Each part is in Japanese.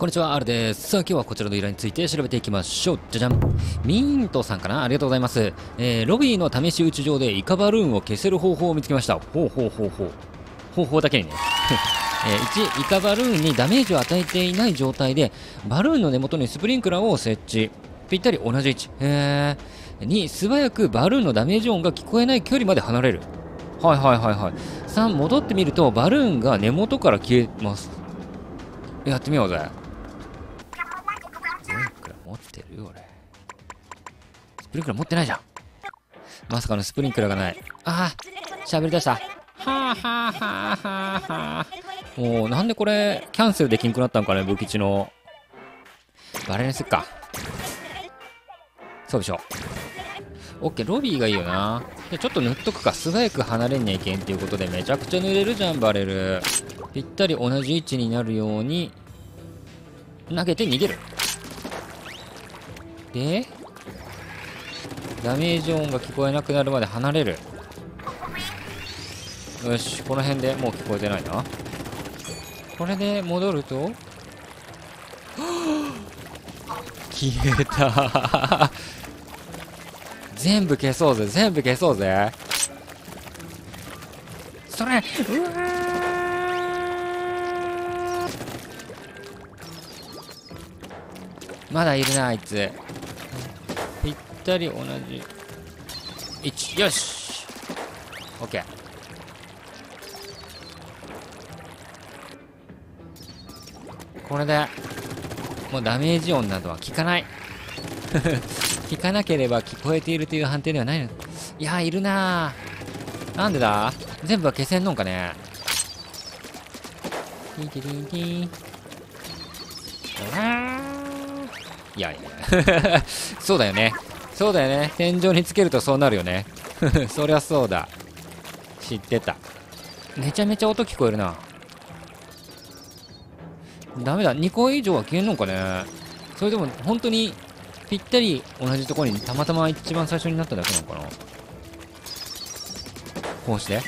こんにちは、R です。さあ、今日はこちらの依頼について調べていきましょう。じゃじゃん。ミントさんかな、ありがとうございます。ロビーの試し撃ち場でイカバルーンを消せる方法を見つけました。方法だけにね。1、イカバルーンにダメージを与えていない状態で、バルーンの根元にスプリンクラーを設置。ぴったり同じ位置。2、素早くバルーンのダメージ音が聞こえない距離まで離れる。3、戻ってみると、バルーンが根元から消えます。やってみようぜ。スプリンクラー持ってるよ、俺。スプリンクラー持ってないじゃん。まさかのスプリンクラーがない。喋り出した。もう、なんでこれ、キャンセルできんくなったんかね、武吉の。バレにすっか。そうでしょ。オッケー、ロビーがいいよな。で、ちょっと塗っとくか。素早く離れんにゃいけんっていうことで、めちゃくちゃ塗れるじゃん、バレル。ぴったり同じ位置になるように、投げて逃げる。で、ダメージ音が聞こえなくなるまで離れる。よし、この辺でもう聞こえてないな。これで戻ると消えた全部消そうぜ、全部消そうぜ。それ、うわまだいるな、あいつ。ぴったり同じ1。よし、オッケー。これでもうダメージ音などは聞かない聞かなければ聞こえているという判定ではないの。いやー、いるなー。なんでだ、全部は消せんのんかね。ティンティティンティン。いやそうだよね、そうだよね。天井につけるとそうなるよねそりゃそうだ、知ってた。めちゃめちゃ音聞こえるな。ダメだ、2個以上は消えんのかね。それでも本当にぴったり同じところにたまたま一番最初になっただけなのかな。こうして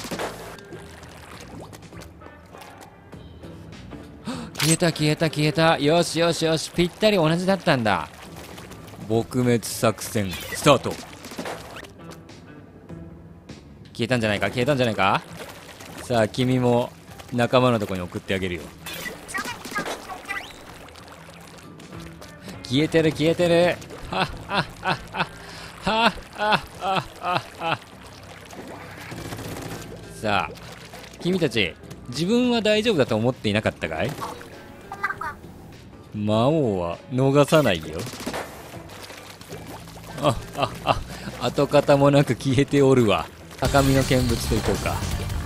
消えた消えた消えた。よしよしよし、ぴったり同じだったんだ。撲滅作戦スタート。消えたんじゃないか、消えたんじゃないか。さあ、君も仲間のとこに送ってあげるよ。消えてる消えてる。はっはっはっはっはっはっはっは。さあ、君たち自分は大丈夫だと思っていなかったかい。魔王は逃さないよ。跡形もなく消えておるわ。高みの見物といこうか。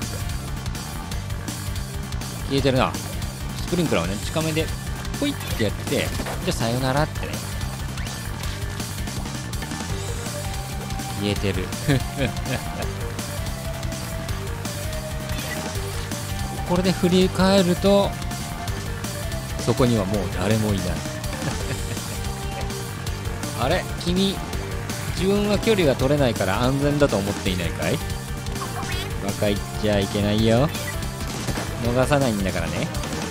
消えてるな。スプリンクラーをね、近めでポイってやって、じゃあさよならってね。消えてるこれで振り返るとそこにはもう誰もいないあれ、君自分は距離が取れないから安全だと思っていないかい。バカ言っちゃいけないよ。逃さないんだからね。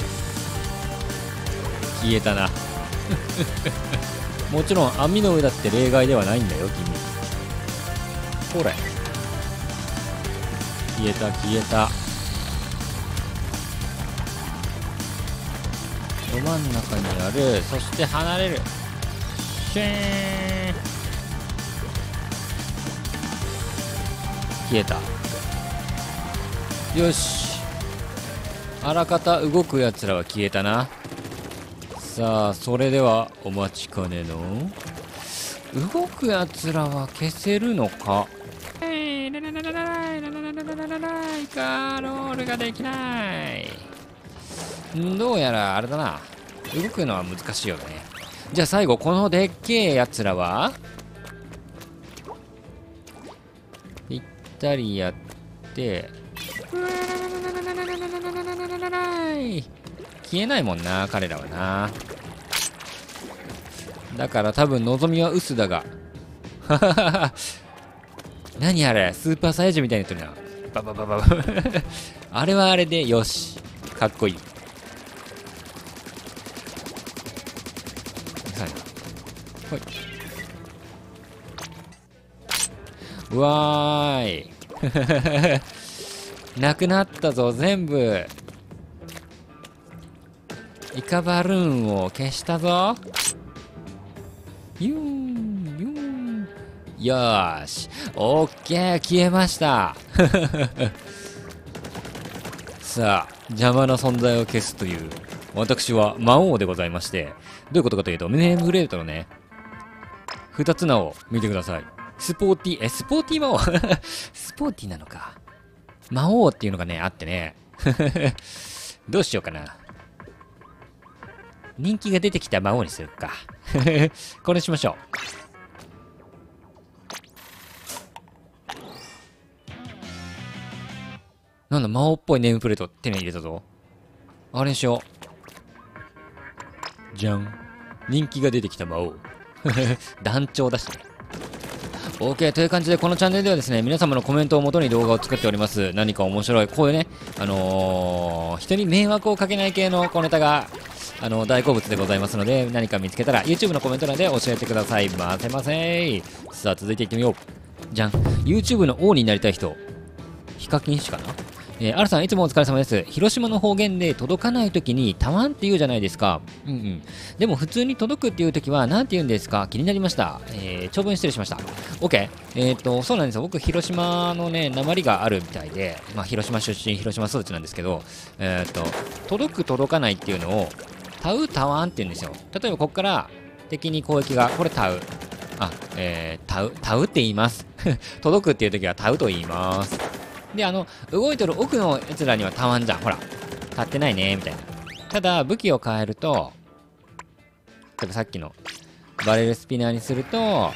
消えたなもちろん網の上だって例外ではないんだよ、君。ほれ、消えた消えた。ど真ん中にある。そして離れる。シューン。消えた。よし、あらかた動くやつらは消えたな。さあ、それではお待ちかねの動くやつらは消せるのか。イカロールができない。どうやらあれだな、動くのは難しいよね。じゃあ最後、このでっけえやつらはぴったりやって消えないもんな、彼らはな。だから多分望みは薄だが何あれ、スーパーサイヤ人みたいに言ってるな。バババババあれはあれでよし、かっこいい。 ほい。うわーい。なくなったぞ、全部。イカバルーンを消したぞ。ユーン、ユーン。よーし。オッケー、消えました。さあ、邪魔な存在を消すという、私は魔王でございまして、どういうことかというと、ネームプレートのね、二つ名を見てください。スポーティー、スポーティー魔王スポーティーなのか。魔王っていうのがね、あってね。どうしようかな。人気が出てきた魔王にするか。これにしましょう。なんだ、魔王っぽいネームプレート手に入れたぞ。あれにしよう。じゃん。人気が出てきた魔王。団長だしね。OK。という感じで、このチャンネルではですね、皆様のコメントをもとに動画を作っております。何か面白い、こういうね、人に迷惑をかけない系の小ネタが、大好物でございますので、何か見つけたら、YouTube のコメント欄で教えてくださいませませ。さあ、続いていってみよう。じゃん。YouTube の王になりたい人。ヒカキン氏かな。R さん、いつもお疲れ様です。広島の方言で届かないときに、たわんって言うじゃないですか。うんうん。でも、普通に届くっていうときは、なんて言うんですか？気になりました。長文失礼しました。OK。そうなんですよ。僕、広島のね、訛りがあるみたいで、まあ、広島出身、広島育ちなんですけど、届く、届かないっていうのを、たう、たわんって言うんですよ。例えば、ここから敵に攻撃が、これ、たう。たうって言います。届くっていうときは、たうと言います。で、動いてる奥の奴らにはたわんじゃん。ほら。立ってないね、みたいな。ただ、武器を変えると、例えばさっきのバレルスピナーにすると、はい、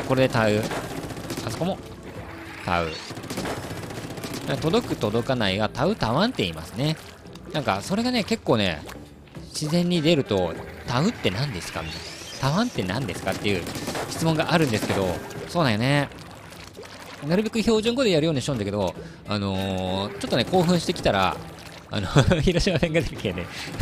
これでたう。あそこも、たう。届く届かないが、たうたわんって言いますね。なんか、それがね、結構ね、自然に出ると、たうって何ですかみたいな。たわんって何ですかっていう質問があるんですけど、そうだよね。なるべく標準語でやるようにしとんだけど、ちょっとね、興奮してきたら、広島弁が出てきてね。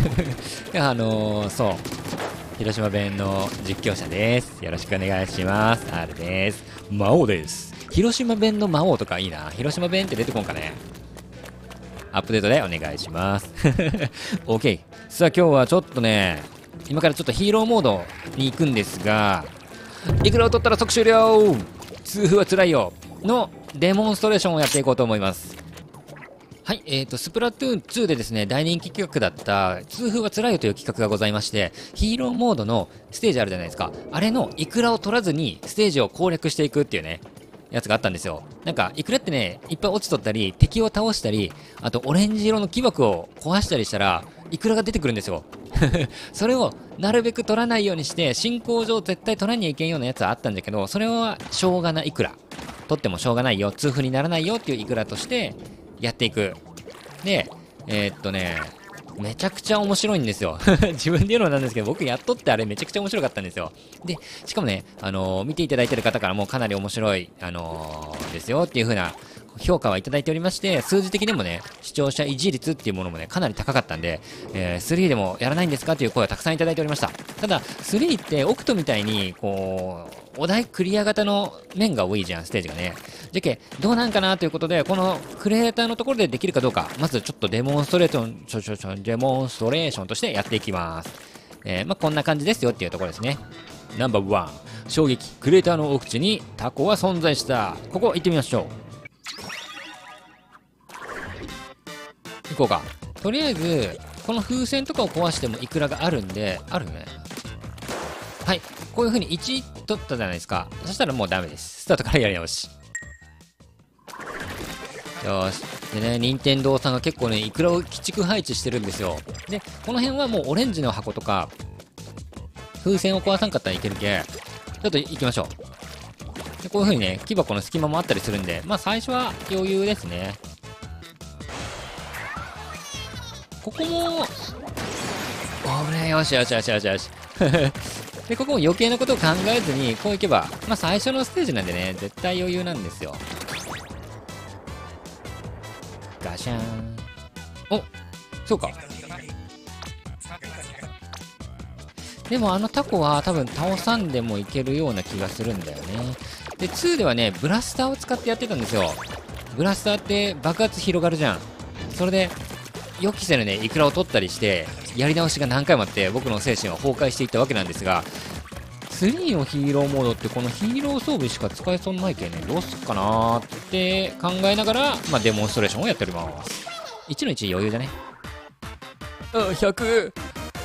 そう。広島弁の実況者です。よろしくお願いします。R です。魔王です。広島弁の魔王とかいいな。広島弁って出てこんかね。アップデートでお願いします。OK。さあ今日はちょっとね、今からちょっとヒーローモードに行くんですが、いくらを取ったら即終了！痛風は辛いよのデモンストレーションをやっていこうと思います。はい、スプラトゥーン2でですね、大人気企画だった、痛風は辛いよという企画がございまして、ヒーローモードのステージあるじゃないですか。あれのイクラを取らずにステージを攻略していくっていうね、やつがあったんですよ。なんか、イクラってね、いっぱい落ちとったり、敵を倒したり、あとオレンジ色の木箱を壊したりしたら、イクラが出てくるんですよ。それをなるべく取らないようにして、進行上絶対取らにゃいけんようなやつはあったんだけど、それはしょうがないイクラ。取ってもしょうがないよ、痛風にならないよっていうイクラとしてやっていく。で、めちゃくちゃ面白いんですよ。自分で言うのなんですけど、僕やっとってあれめちゃくちゃ面白かったんですよ。で、しかもね、見ていただいてる方からもかなり面白い、ですよっていう風な評価はいただいておりまして、数字的にもね、視聴者維持率っていうものもね、かなり高かったんで、3でもやらないんですかっていう声をたくさんいただいておりました。ただ、3ってオクトみたいに、こう、お題クリア型の面が多いじゃん、ステージがね。じゃけ、どうなんかなということで、このクリエイターのところでできるかどうか、まずちょっとデモンストレーションとしてやっていきます。こんな感じですよっていうところですね。ナンバー1、衝撃、クリエイターの奥地にタコは存在した。ここ行ってみましょう。行こうか。とりあえず、この風船とかを壊してもイクラがあるんで、あるね。はい。こういう風に1取ったじゃないですか。そしたらもうダメです。スタートからやり直し。よーし。でね、任天堂さんが結構ね、イクラを鬼畜配置してるんですよ。で、この辺はもうオレンジの箱とか、風船を壊さんかったらいけるけ、ちょっと行きましょう。でこういう風にね、木箱の隙間もあったりするんで、まあ最初は余裕ですね。ここも、危ねえ、よしよしよしよしよし。で、ここも余計なことを考えずに、こういけば、まあ最初のステージなんでね、絶対余裕なんですよ。ガシャーン。お、そうか。 でもあのタコは多分倒さんでもいけるような気がするんだよね。で、2ではね、ブラスターを使ってやってたんですよ。ブラスターって爆発広がるじゃん。それで、予期せぬね、イクラを取ったりして、やり直しが何回もあって、僕の精神は崩壊していったわけなんですが、3のヒーローモードってこのヒーロー装備しか使えそうにないけんね、どうすっかなーって考えながら、まあ、デモンストレーションをやっております。1の1余裕じゃね。100。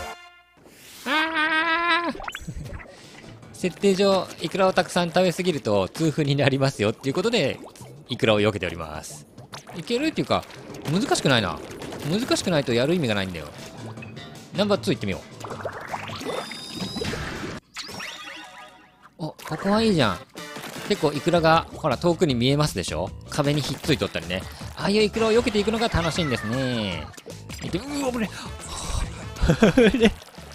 設定上、イクラをたくさん食べ過ぎると痛風になりますよっていうことで、イクラを避けております。いけるっていうか、難しくないな。難しくないとやる意味がないんだよ。ナンバー2行ってみよう。お、ここはいいじゃん。結構イクラが、ほら、遠くに見えますでしょ？壁にひっついとったりね。ああいうイクラを避けていくのが楽しいんですね。で、危ねえ。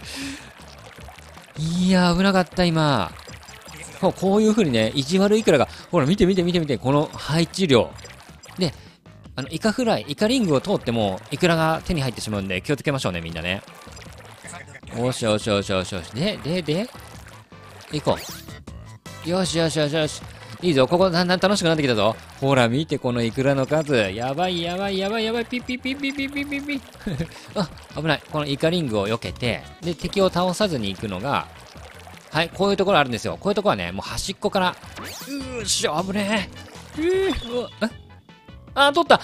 いやー、危なかった、今。こういう風にね、意地悪いくらが、ほら、見て見て見て見て、この配置量。で、イカフライ、イカリングを通っても、イクラが手に入ってしまうんで、気をつけましょうね、みんなね。よしよしよしよしよし。で、行こう。よしよしよしよし。いいぞ、ここだんだん楽しくなってきたぞ。ほら、見て、このイクラの数。やばいやばいやばいやばい、ピッピッピッピッピッピッピッピッ。あ、危ない。このイカリングを避けて、で、敵を倒さずに行くのが、はい、こういうところあるんですよ。こういうところはね、もう端っこから、危ねえ。取った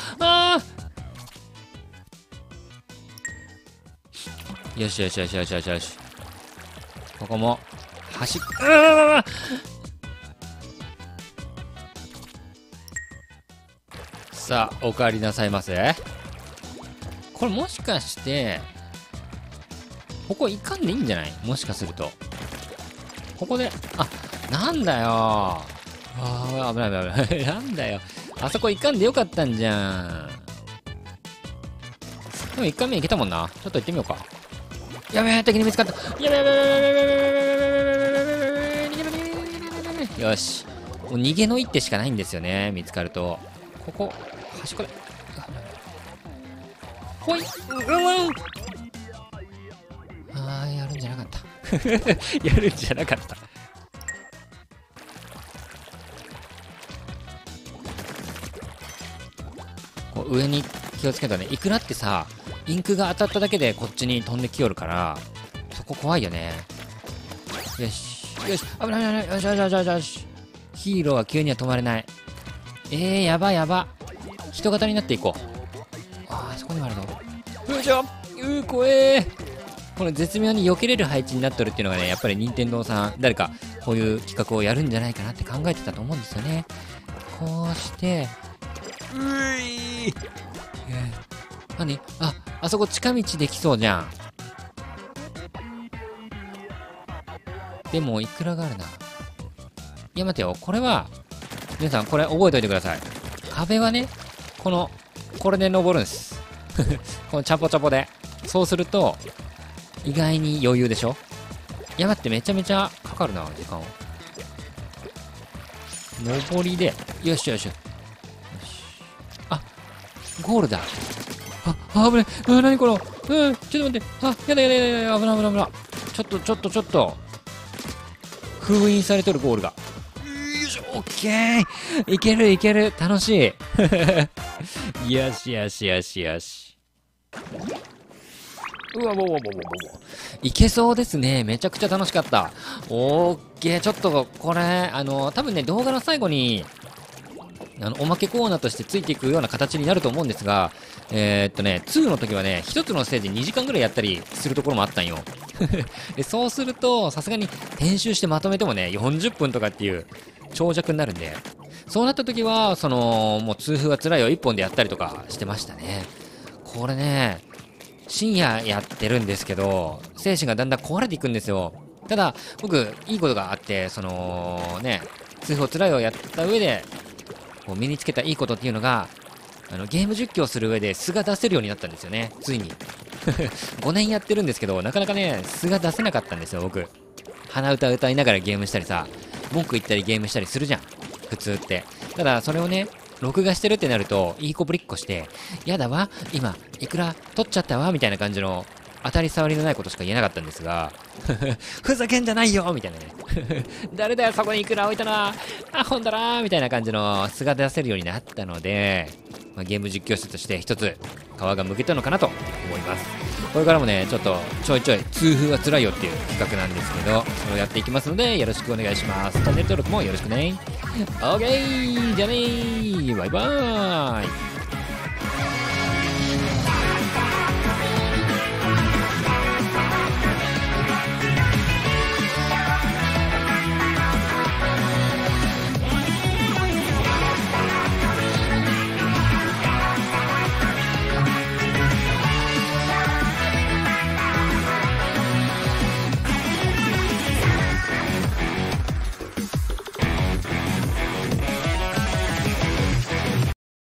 よしよしよしよしよしよし。ここも、端っこ、さあ、お帰りなさいませ。これもしかして、ここ行かんでいいんじゃない？もしかすると。ここで、なんだよ危ない危ない危ない。なんだよ。あそこ行かんでよかったんじゃん。でも1回目行けたもんな。ちょっと行ってみようか。やべえ、敵に見つかった。やべえ、よし。もう逃げの一手しかないんですよね、見つかると。ここ、端っこで。ほい。やるんじゃなかった。やるんじゃなかった。こう上に気をつけたね。イクラってさ、インクが当たっただけでこっちに飛んできよるから、そこ怖いよね。よし。よし。危ない危ない。よしよしよしよしよし。ヒーローは急には止まれない。やばやば。人型になっていこう。そこにもあるの。よいしょ。怖え。この絶妙に避けれる配置になっとるっていうのがね、やっぱり任天堂さん、誰かこういう企画をやるんじゃないかなって考えてたと思うんですよね。こうして、何？あそこ近道できそうじゃん。でも、いくらがあるな。いや、待てよ。これは、皆さん、これ覚えておいてください。壁はね、これで登るんです。このチャポチャポで。そうすると、意外に余裕でしょ？いや、待って、めちゃめちゃかかるな、時間を。登りで、よしよしよし。ゴールだ。危ない。何この。ちょっと待って。やだ。危ない。ちょっと。封印されとるゴールが。よいしょ、オッケー。いける。楽しい。よし。いけそうですね。めちゃくちゃ楽しかった。オッケー。ちょっと、これ、多分ね、動画の最後に、おまけコーナーとしてついていくような形になると思うんですが、2の時はね、1つのステージ2時間ぐらいやったりするところもあったんよ。でそうすると、さすがに編集してまとめてもね、40分とかっていう長尺になるんで、そうなった時は、もう痛風は辛いよ、1本でやったりとかしてましたね。これね、深夜やってるんですけど、精神がだんだん壊れていくんですよ。ただ、僕、いいことがあって、痛風を辛いよやった上で、こう身につけたいいことっていうのが、ゲーム実況する上で素が出せるようになったんですよね。ついに。5年やってるんですけど、なかなかね、素が出せなかったんですよ、僕。鼻歌歌いながらゲームしたりさ、文句言ったりゲームしたりするじゃん。普通って。ただ、それをね、録画してるってなると、いい子ぶりっこして、やだわ、今、いくら取っちゃったわ、みたいな感じの当たり障りのないことしか言えなかったんですがふざけんじゃないよみたいなね誰だよそこにいくら置いたなアホんだなみたいな感じの素が出せるようになったので、ゲーム実況者として一つ皮が剥けたのかなと思います。これからもねちょっとちょいちょい痛風は辛いよっていう企画なんですけど、それをやっていきますのでよろしくお願いします。チャンネル登録もよろしくね。 OK じゃあねー、バイバーイ。